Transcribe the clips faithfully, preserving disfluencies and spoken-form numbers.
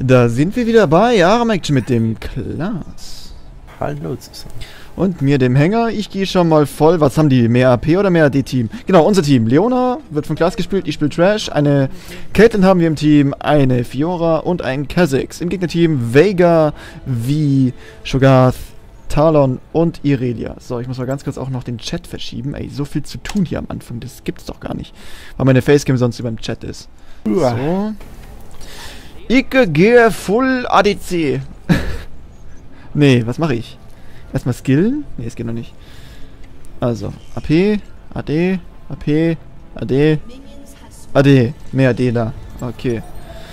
Da sind wir wieder bei Arm Action mit dem Klaas. Hallo zusammen. Und mir, dem Hänger. Ich gehe schon mal voll. Was haben die? Mehr A P oder mehr A D-Team? Genau, unser Team. Leona wird von Klaas gespielt. Ich spiele Trash. Eine Caitlyn haben wir im Team. Eine Fiora und ein Kha'Zix. Im Gegnerteam Veigar, Vi, Sho'Gath, Talon und Irelia. So, ich muss mal ganz kurz auch noch den Chat verschieben. Ey, so viel zu tun hier am Anfang. Das gibt's doch gar nicht. Weil meine Facecam sonst über dem Chat ist. So. Ich gehe Full A D C. Nee, was mache ich? Erstmal skillen? Nee, es geht noch nicht. Also, A P, A D, A P, A D, A D. Mehr A D da. Okay.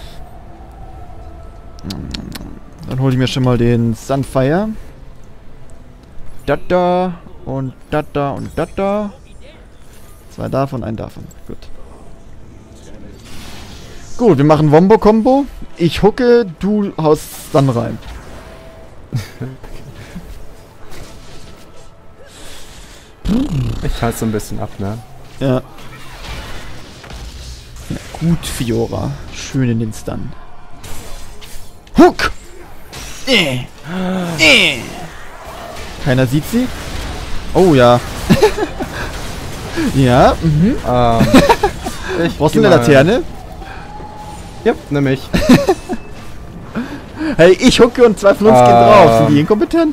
Dann hole ich mir schon mal den Sunfire. Dat da und dat da und dat da. Zwei davon, ein davon. Gut. Gut, wir machen Wombo-Kombo. Ich hucke, du haust dann rein. Ich halte so ein bisschen ab, ne? Ja. Na gut, Fiora. Schön in den Stun. Huck! Äh. Äh. Keiner sieht sie? Oh ja. Ja, mhm. Ähm, ich Brauchst du eine Laterne? Ja, nimm ich. Hey, ich hucke und zwei von uns ähm. gehen drauf. Sind die inkompetent?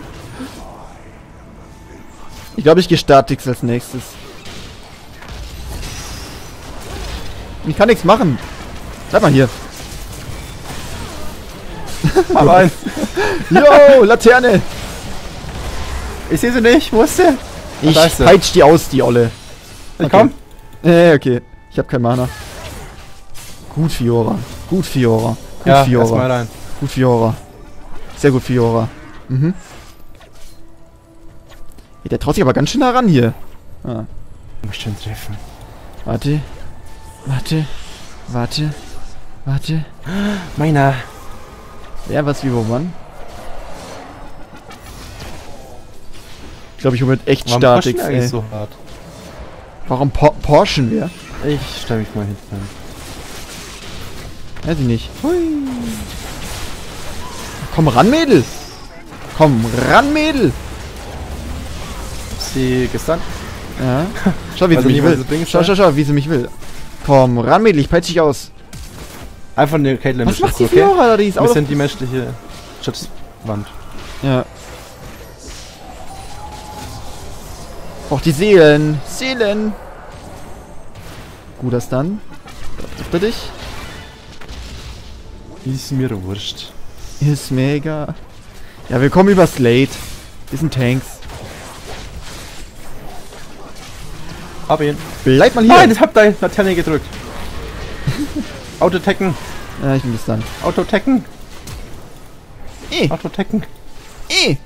Ich glaube, ich gehe Statix als nächstes. Ich kann nichts machen. Bleib mal hier. Mal rein. Yo, Laterne. Ich sehe sie nicht. Wo ist sie? Ich Ah, ist sie. peitsch die aus, die Olle. Ich Okay. komm. Äh, okay. Ich habe kein Mana. Gut, Fiora. Gut, Fiora. Gut, Ja, erst mal Fiora. rein. Gut, Fiora. Sehr gut, Fiora. Mhm. Hey, der traut sich aber ganz schön nah ran hier. Ah. Muss schon treffen. Warte. Warte. Warte. Warte. Meiner. Ja, was wie wo Mann? Ich glaube, ich hole mit echt Warum Statix, pushen wir eigentlich ey. so hart? Warum por Porschen wir? Ich stelle mich mal hinten. Weiß ich nicht. Hui. Komm ran, Mädel! Komm ran, Mädel! Sie gestern? Ja. Schau, wie sie Also mich nie, was will. sie bringen Schau, soll? schau, schau, wie sie mich will. Komm ran, Mädel, ich peitsch dich aus. Einfach eine Caitlyn Was macht die beschützen, Fiora da? Die ist Wir auch sind die menschliche Schutzwand. Ja. Och, die Seelen. Seelen. Guter Stun. Da trifft er dich. Ist mir wurscht. Ist mega. Ja, wir kommen über Slate. Wir sind Tanks. Hab ihn. Bleib mal hier. Nein, ich hab deine Laterne gedrückt. Autotecken. Ja, ich bin bis dann. Autotecken. Eh, Autotecken. eh.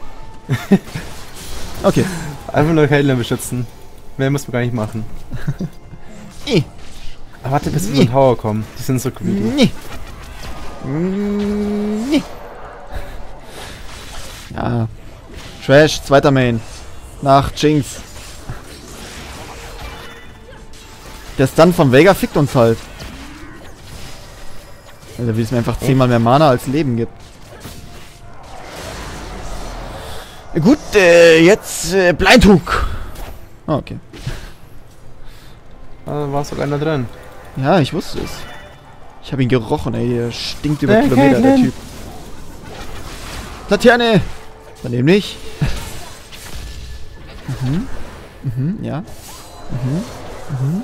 Okay. Einfach nur Caitlyn beschützen. Mehr muss man gar nicht machen. Eh. Aber warte, bis wir Nee. zum Tower kommen. Die sind so greedy. Nee. Mm, Nee. Ja. Trash, zweiter Main. Nach Jinx. Der Stun von Veigar fickt uns halt. Alter, wie es mir einfach zehnmal mehr Mana als Leben gibt. Gut, äh, jetzt äh, Blindhook. Ah, okay. Da war sogar einer drin. Ja, ich wusste es. Ich habe ihn gerochen, ey. Der stinkt über Äh, Kilometer, der Caitlyn. Typ. Laterne! Daneben nicht. Mhm. Mhm, ja. Mhm. Mhm.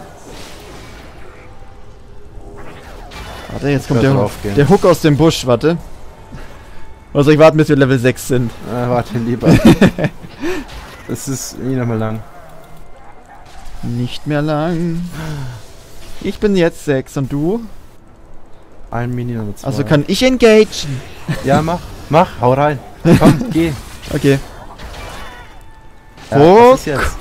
Warte, jetzt kommt Ich werd der, draufgehen. der Hook aus dem Busch, warte. Oder soll ich warten, bis wir Level sechs sind? Äh, warte, lieber. Das ist nie nochmal lang. Nicht mehr lang. Ich bin jetzt sechs und du? Ein Minion oder zwei. Also kann ich engagen. Ja, mach. Mach, hau rein. Komm, geh. Okay. Ja, Hook. was ist jetzt?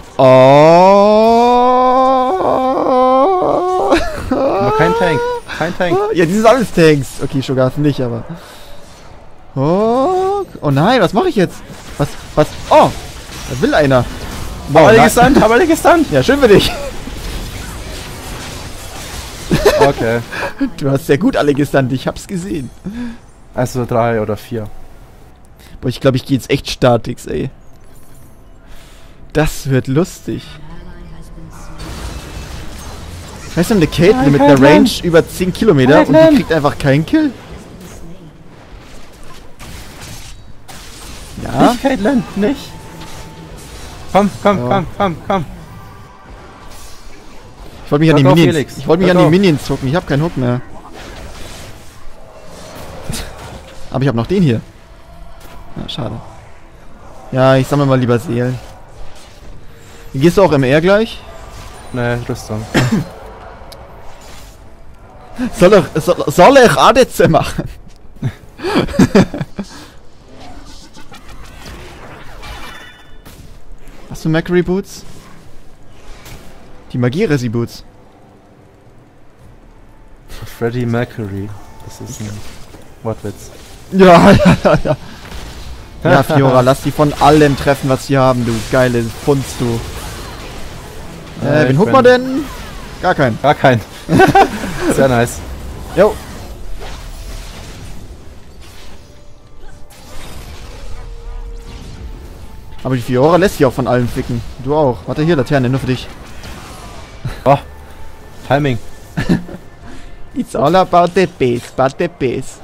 Oh. Aber kein Tank. Kein Tank. Ja, die sind alles Tanks. Okay, Sho'Gath nicht, aber. Oh, oh nein, was mache ich jetzt? Was, was? Oh, da will einer. Wow, Wow, alle na- gestunt, hab alle gestunt. Ja, schön für dich. Okay. Du hast sehr gut alle gestunt, ich hab's gesehen. Also drei oder vier. Boah, ich glaube, ich gehe jetzt echt Statix, ey. Das wird lustig. Weißt du, eine Caitlyn mit einer Range über zehn Kilometer und die kriegt einfach keinen Kill? Ja? Nicht Caitlyn, nicht. Komm, komm, Oh. komm, komm, komm. Ich wollte mich an die Drück auf Minions. Felix. Ich wollte mich Drück an die auf. Minions zucken. Ich habe keinen Hook mehr. Aber ich habe noch den hier. Ja, schade. Ja, ich sammle mal lieber Seelen. Gehst du auch M R gleich? Ne, Rüstung. Soll ich, soll, soll ich A D C machen? Hast du Mercury Boots? Die Magie-Resi Boots. Freddie Mercury. Das ist ein Wortwitz. Ja, ja, ja, ja. Ja, Fiora, lass die von allem treffen, was sie haben, du geile Funst, du. Äh, Äh, wen ich huckt man bin- denn? Gar keinen. Gar kein. Sehr nice. Jo. Aber die Fiora lässt sich auch von allen ficken. Du auch. Warte hier, Laterne, nur für dich. Oh. Timing. It's all about the base, but the base.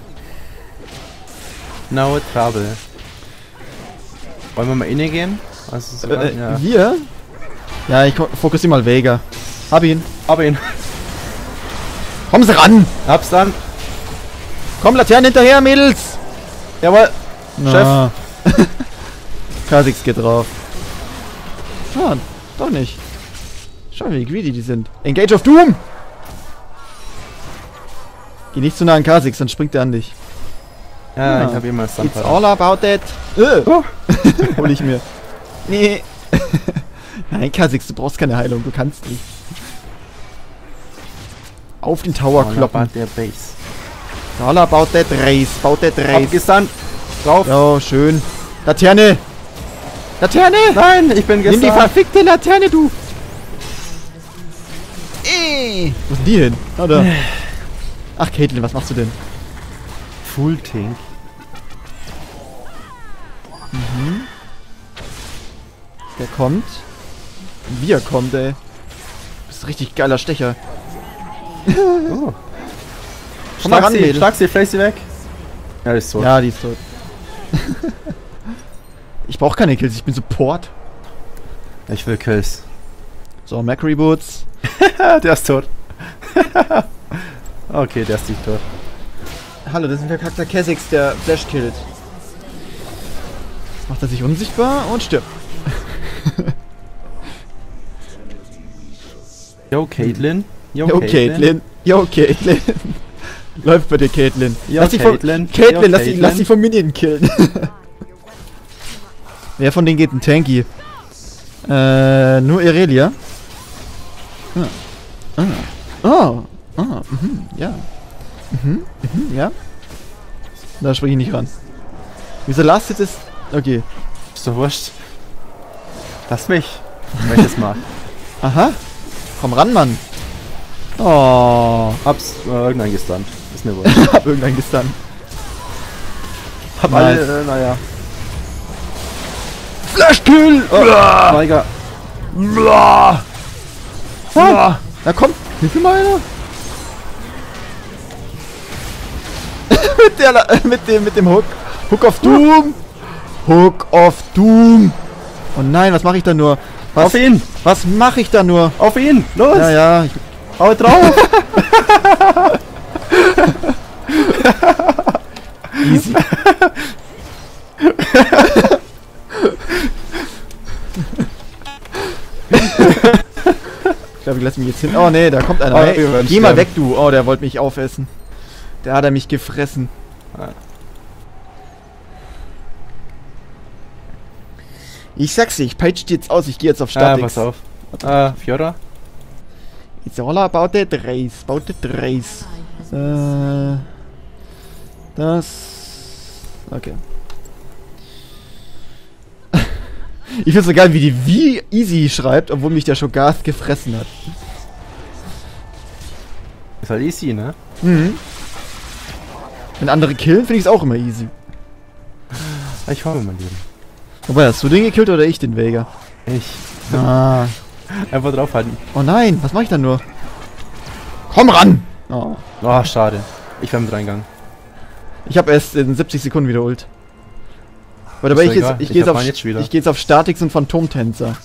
No trouble. Wollen wir mal inne gehen? Also, so Äh, ja. Wir? Ja, ich ko- fokussiere mal Vega. Hab ihn. Aber ihn. Kommen Sie ran! Hab's dann. Komm, Laterne hinterher, Mädels! Jawohl. Na. Kha'Zix geht drauf. Ah, doch nicht. Schau mal, wie greedy die sind. Engage of Doom! Geh nicht zu nah an Kha'Zix, dann springt er an dich. Ja, Ja. ich hab immer It's Stunt. all about that. Äh. Oh. Hol ich mir. Nee. Nein, Kha'Zix, du brauchst keine Heilung, du kannst nicht. Auf den Tower kloppen. der Base. All about that race, about that race. Abgestunt. Drauf. Jo, schön. Laterne! Laterne! Nein, ich bin Nimm die gestunt. verfickte Laterne, du! Äh. Wo ist die hin? Ah, da. Ach, Caitlyn, was machst du denn? Full Tink. Der kommt. Wie er kommt, ey. Du bist ein richtig geiler Stecher. Oh. Komm mal Schlag ran, sie, Mädel. schlag sie, flash sie weg. Ja, ist so. Ja, die ist tot. Ich brauche keine Kills, ich bin Support. Ich will Kills. So, Mercury Boots. Der ist tot. Okay, der ist nicht tot. Hallo, das ist ein verkackter Kha'Zix, der Flash killt. Jetzt macht er sich unsichtbar und stirbt. Yo, Caitlyn. Yo, Caitlyn. Yo, Caitlyn. Läuft bei dir, Caitlyn. Yo, lass dich von, Caitlyn. Caitlyn, Yo, lass, dich, Caitlyn. lass dich vom Minion killen. Wer von denen geht ein Tanky? Äh, nur Irelia. Ah. Ah. Oh. Ah. Mhm. Ja. Mhm. Mhm. Ja. Da springe ich nicht ran. Wieso lastet es? Okay. Ist doch wurscht. Lass mich. Welches Mal? Aha. Komm ran, Mann. Oh. Hab's äh, irgendein gestunt. Ist mir wurscht. Hab irgendeinen gestunt. Hab Nice. alle, äh, naja. Flashkill! Oh, Tiger. Blah. Blah. Na komm, hilf mir mal einer. mit, der, La- mit dem, mit dem Hook. Hook of Doom. Hook of Doom. Oh nein, was mache ich da nur? Was, Auf ihn! was mache ich da nur? Auf ihn! Los! Ja, ja. Ich, Hau drauf! easy. Ich glaube, ich lasse mich jetzt hin. Oh nee, da kommt einer. Oh, Hey, wir werden geh mal sterben. weg, du. Oh, der wollte mich aufessen. Der hat er mich gefressen. Ah. Ich sag's dir, ich peitsch dir jetzt aus. Ich gehe jetzt auf Ah, Statix. pass auf. Äh, Fiora? It's all about the race. About the race. Äh, das... Okay. Ich find's so geil, wie die wie easy schreibt, obwohl mich der Shogarth gefressen hat. Ist halt easy, ne? Mhm. Wenn andere killen, finde ich es auch immer easy. Ich hole mein Leben. Wobei, hast du den gekillt oder ich den Vega? Ich. Ah. Einfach draufhalten. Oh nein, was mache ich dann nur? Komm ran! Oh. Oh, schade. Ich war mit reingegangen. Ich habe erst in siebzig Sekunden wieder Ult. Warte, aber ich, jetzt, ich, ich gehe jetzt, auf, jetzt, ich geh jetzt auf Statix und Phantomtänzer.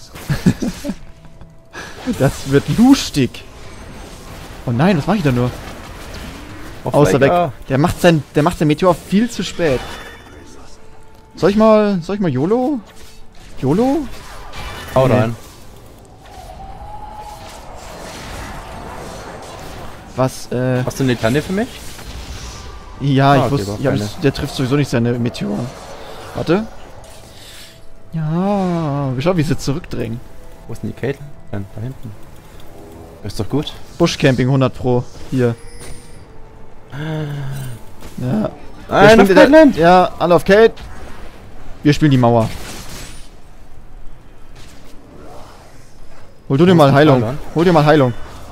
Das wird lustig. Oh nein, was mache ich da nur? Auf Außer Vega. weg. Der macht sein, der macht sein Meteor viel zu spät. Soll ich mal, soll ich mal YOLO? YOLO? Hau Nee. rein. Was, äh... Hast du eine Tanne für mich? Ja, Ah, ich okay, wusste, doch ja, keine. das, der trifft sowieso nicht seine Meteor. Warte. Ja, schau, wie sie zurückdrängen. Wo ist denn die Kate? Da hinten. Ist doch gut. Buschcamping hundert Pro. Hier. Ja. Wer Nein, auf spielt Caitlyn! der- Ja, alle auf Kate. Wir spielen die Mauer. Hol du dir Wo mal ist die Heilung. Talon? Hol dir mal Heilung.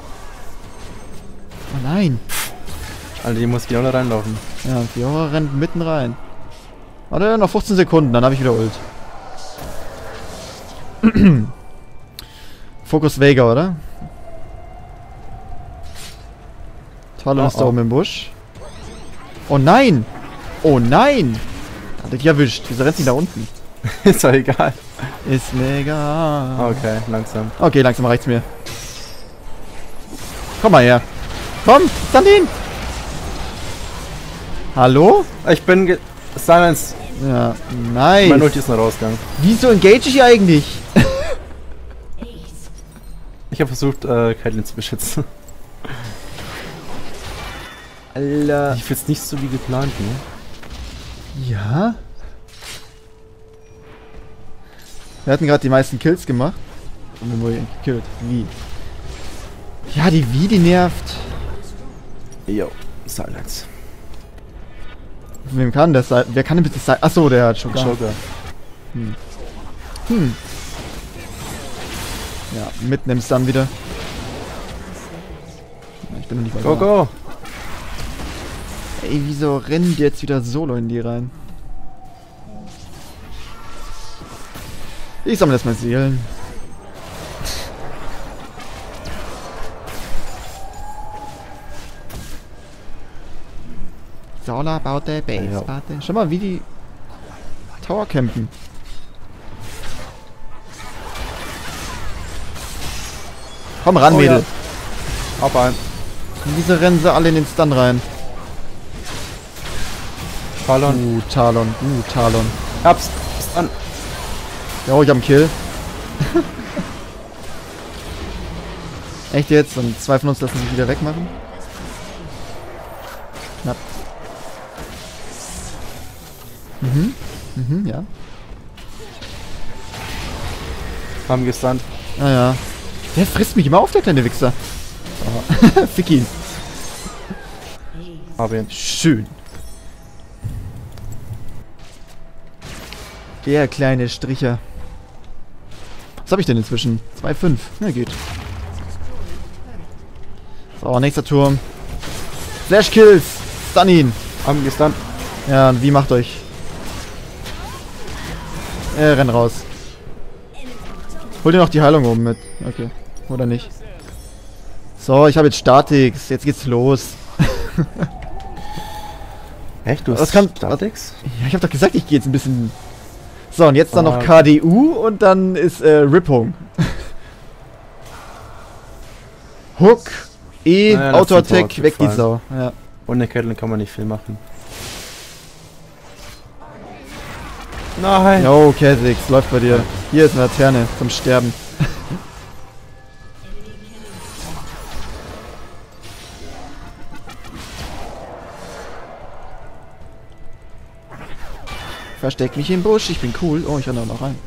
Oh nein. Alter, die muss genau da reinlaufen. Ja, Fiora rennt mitten rein. Warte, noch fünfzehn Sekunden, dann habe ich wieder Ult. Fokus Vega, oder? Talon Oh, ist da oh. oben im Busch. Oh nein! Oh nein! Hat er dich erwischt. Wieso rennt sie da unten? Ist doch egal. Ist mir egal. Okay, langsam. Okay, langsam reicht's mir. Komm mal her. Komm, Sandin! Hallo? Ich bin ge... Silence. Ja, nice. Mein Ulti ist noch rausgegangen. Wieso engage ich eigentlich? Ich habe versucht, äh, Caitlyn zu beschützen. Alter. Ich find's nicht so wie geplant, ne? Ja? Wir hatten gerade die meisten Kills gemacht. Und wir wurden gekillt. Wie? Ja, die Wie, die nervt. Jo, Silence. Wem kann das sein? Wer kann denn bitte sein? Achso, der hat Sugar. Joker. Hm. Hm. Ja, mitten im Stun wieder. Ja, ich bin noch nicht mal Go, da. go! Ey, wieso rennen die jetzt wieder solo in die rein? Ich sammle erstmal Seelen. It's all about the base. Ja. Warte. Schau mal, wie die Tower campen. Komm ran, Oh, Mädel. Ja. Ab ein. Wieso rennen sie alle in den Stun rein? Talon. Uh, Talon. Uh, Talon. Hab's. Ist an. Ja, ich hab einen Kill. Echt jetzt? Und zwei von uns lassen sich wieder wegmachen? Knapp. Mhm. Mhm, ja. Haben gestunt. Naja. Der frisst mich immer auf, der kleine Wichser. Aber fick ihn. Hab ihn. Schön. Der kleine Stricher. Was habe ich denn inzwischen? zwei Komma fünf. Na geht. So, nächster Turm. Flash Kills. Stun ihn. Haben gestunt. Ja, und wie macht euch? Äh, renn raus. Hol dir noch die Heilung oben mit. Okay. Oder nicht? So, ich habe jetzt Statix. Jetzt geht's los. Echt? Du Das hast kann- Statix? Ja, ich habe doch gesagt, ich gehe jetzt ein bisschen... So, und jetzt dann Ah, noch okay. K D U und dann ist äh, Rippung. Hook, E, Naja, lass Auto-Attack, den weg die Power Sau. Ja. Ohne Caitlyn kann man nicht viel machen. Nein! Jo, Kha'Zix, läuft bei dir. Hier ist eine Laterne zum Sterben. Versteck mich im Busch, ich bin cool. Oh, ich renne auch noch rein.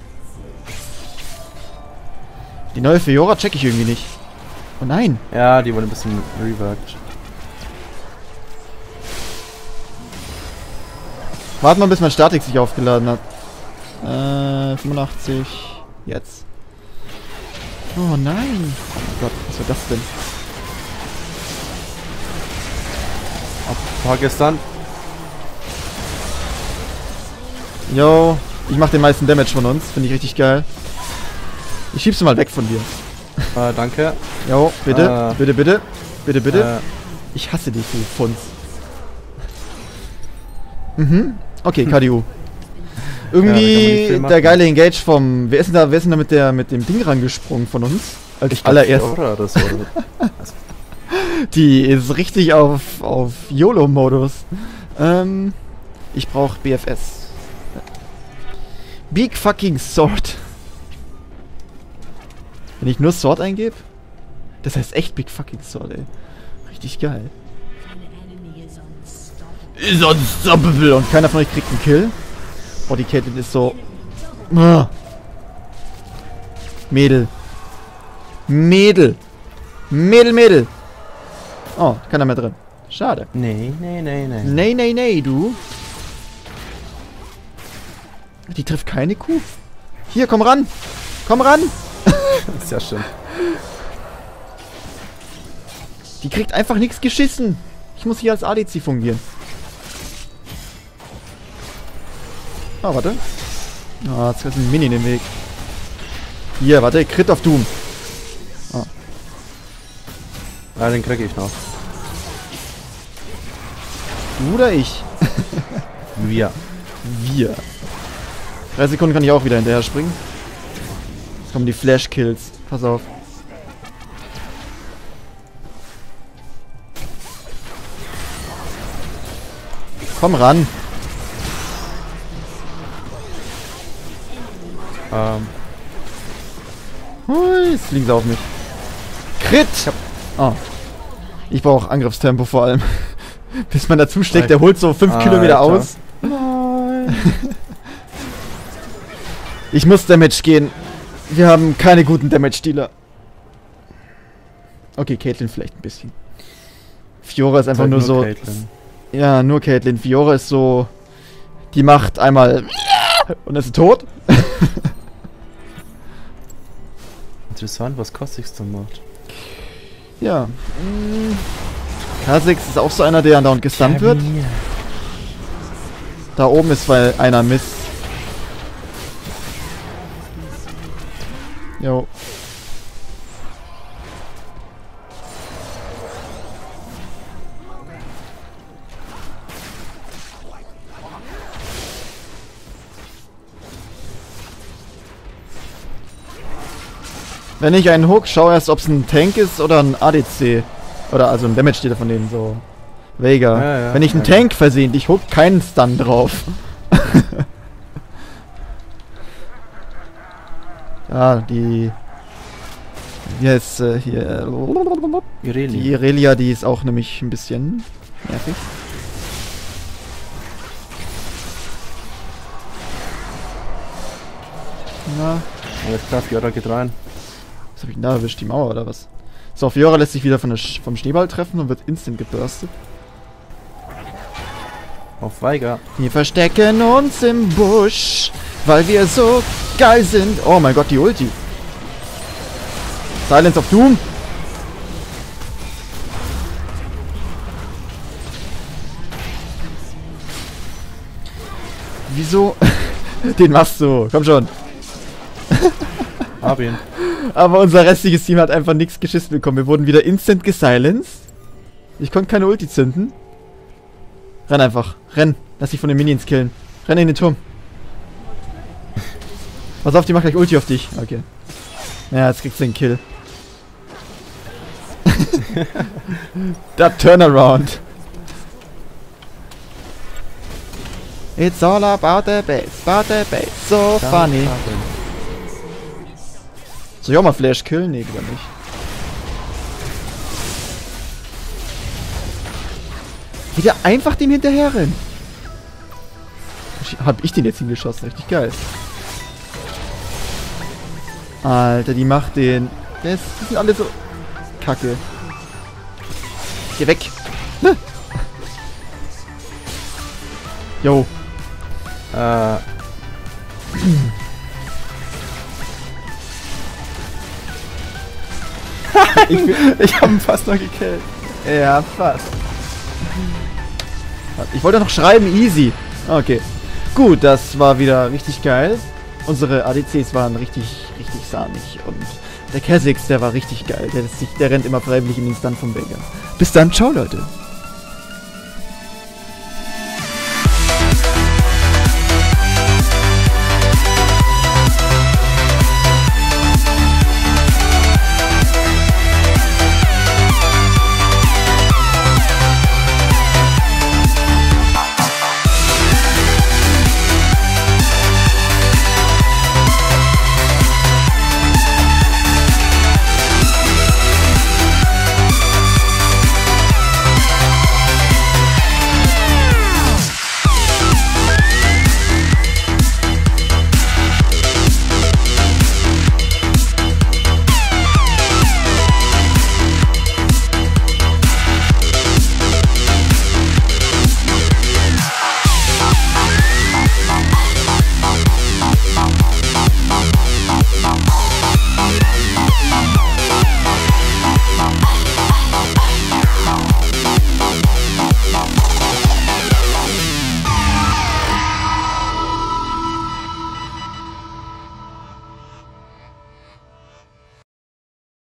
Die neue Fiora check ich irgendwie nicht. Oh nein. Ja, die wurde ein bisschen reworked. Warten wir, bis mein Statik sich aufgeladen hat. Äh, fünfundachtzig. Jetzt. Oh nein. Oh Gott, was war das denn? War gestern. Yo, ich mach den meisten Damage von uns. Finde ich richtig geil. Ich schieb's mal weg von dir. Äh, danke. Jo, bitte, Äh, bitte, bitte. Bitte, bitte. Äh, Ich hasse dich, du Funz. Mhm. Okay, K D U. Ja, da kann man nicht Irgendwie viel machen. der geile Engage vom... Wer ist denn da, wer ist denn da mit, der, mit dem Ding rangesprungen von uns? Als ich glaub, allererstes. Fiora oder so. Die ist richtig auf, auf YOLO-Modus. Ähm, ich brauch B F S. Big fucking Sword. Wenn ich nur Sword eingebe? Das heißt echt Big fucking Sword, ey. Richtig geil. Ist unstoppable. Und keiner von euch kriegt einen Kill. Oh, die Caitlyn ist so... Ah. Mädel. Mädel. Mädel, Mädel. Oh, keiner mehr drin. Schade. Nee, nee, nee, nee. Nee, nee, nee, du. Die trifft keine Kuh. Hier, komm ran. Komm ran. Sehr schön. Die kriegt einfach nichts geschissen. Ich muss hier als A D C fungieren. Ah, warte. Ah, jetzt ist ein Mini in den Weg. Hier, warte, Crit auf Doom. Ah. Ah, den krieg ich noch. Du oder ich? Wir. Wir. Drei Sekunden kann ich auch wieder hinterher springen. Jetzt kommen die Flash-Kills. Pass auf. Komm ran. Ähm, Hui, jetzt fliegen sie auf mich. Crit! Oh. Ich brauche Angriffstempo vor allem. Bis man dazu steckt, der holt so fünf Kilometer Alter. aus. Nein. Ich muss Damage gehen. Wir haben keine guten Damage-Dealer. Okay, Caitlyn vielleicht ein bisschen. Fiora ist einfach Zeig nur, so... Caitlyn. Ja, nur Caitlyn. Fiora ist so... Die macht einmal... Und ist tot. Interessant, was Kha'Zix dann macht. Ja. Mm. Kha'Zix ist auch so einer, der andauernd gestunt wird. Da oben ist, weil einer misst. Jo. Wenn ich einen Hook, schau erst, ob es ein Tank ist oder ein A D C. Oder also ein Damage-Dealer von denen, so. Veigar. Ja, ja, Wenn ich einen ja. Tank versehentlich hook, keinen Stun drauf. Ja, die... Wie heißt äh, hier... Irelia. Die Irelia, die ist auch nämlich ein bisschen nervig. Na, Alles klar, Fiora geht rein. was hab ich denn da erwischt? Die Mauer oder was? So, Fiora lässt sich wieder von der Sch vom Schneeball treffen und wird instant geburstet. Auf Veigar. Wir verstecken uns im Busch, weil wir so geil sind. Oh mein Gott, die Ulti. Silence of Doom. Wieso? Den machst du. Komm schon. Hab ihn. Aber unser restliches Team hat einfach nichts geschissen bekommen. Wir wurden wieder instant gesilenced. Ich konnte keine Ulti zünden. Renn einfach. Renn. Lass dich von den Minions killen. Renn in den Turm. Pass auf, die macht gleich Ulti auf dich. Okay. Ja, jetzt kriegst du den Kill. Der Turnaround. It's all about the bass, about the bass. So funny. Soll ich auch mal Flash killen? Nee, lieber nicht. Wie der einfach dem hinterher rennt. Hab ich den jetzt hingeschossen? Richtig geil. Alter, die macht den. Das, die sind alle so kacke. Geh weg. Ne? Jo. Äh. ich ich hab ihn fast noch gekillt. Ja, fast. Ich wollte noch schreiben, easy. Okay. Gut, das war wieder richtig geil. Unsere A D Cs waren richtig, richtig sahnig. Und der Kha'Zix, der war richtig geil. Der, ist sich, der rennt immer freiwillig in den Stun vom Veigar. Bis dann, ciao Leute.